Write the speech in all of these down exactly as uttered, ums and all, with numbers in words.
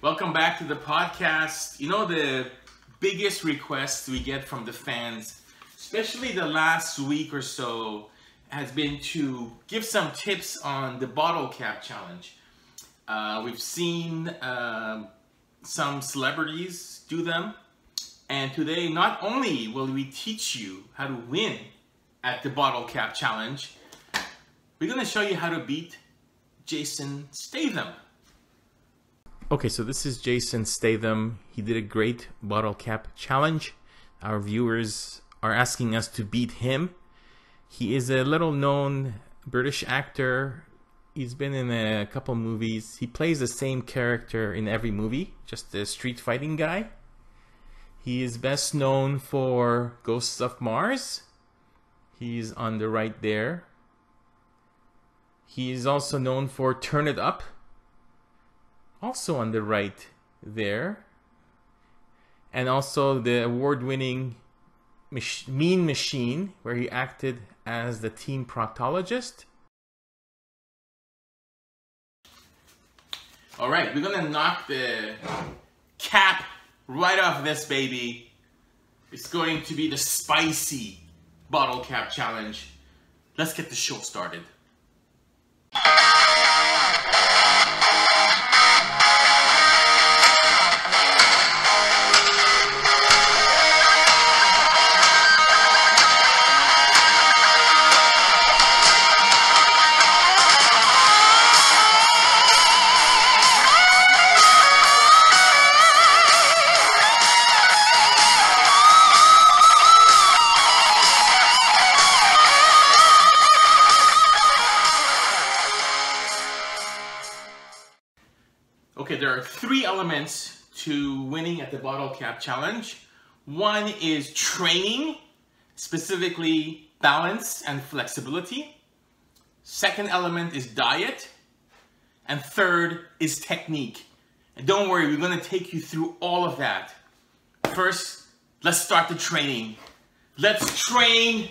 Welcome back to the podcast. You know, the biggest request we get from the fans, especially the last week or so, has been to give some tips on the bottle cap challenge. Uh, we've seen uh, some celebrities do them. And today, not only will we teach you how to win at the bottle cap challenge, we're going to show you how to beat Jason Statham. Okay, so this is Jason Statham. He did a great bottle cap challenge. Our viewers are asking us to beat him. He is a little known British actor. He's been in a couple movies. He plays the same character in every movie, just a street fighting guy. He is best known for Ghosts of Mars. He's on the right there. He is also known for Turn It Up. Also on the right there. And also the award-winning Mach- Mean Machine, where he acted as the team proctologist. All right, we're gonna knock the cap right off this baby. It's going to be the spicy bottle cap challenge. Let's get the show started. Okay, there are three elements to winning at the bottle cap challenge. One is training, specifically balance and flexibility. Second element is diet. And third is technique. And don't worry, we're going to take you through all of that. First, let's start the training. Let's train.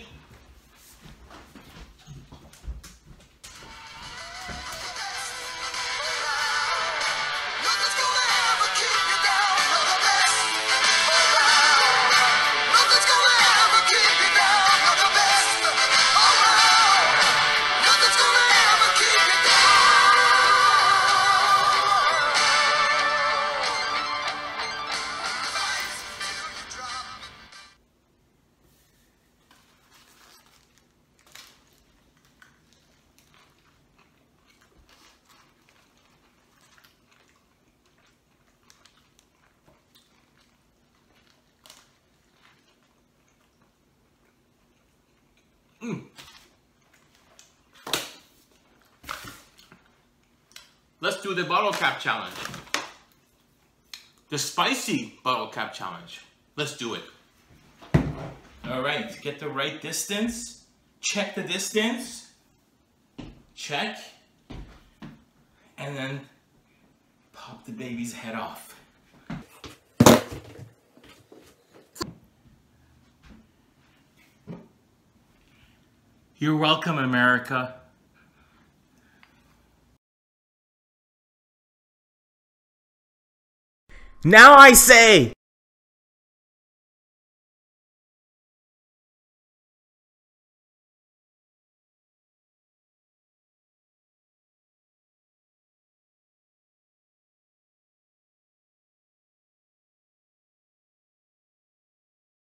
Mm. Let's do the bottle cap challenge. The spicy bottle cap challenge. Let's do it. All right, get the right distance. Check the distance. Check. And then pop the baby's head off. You're welcome, America. Now I say!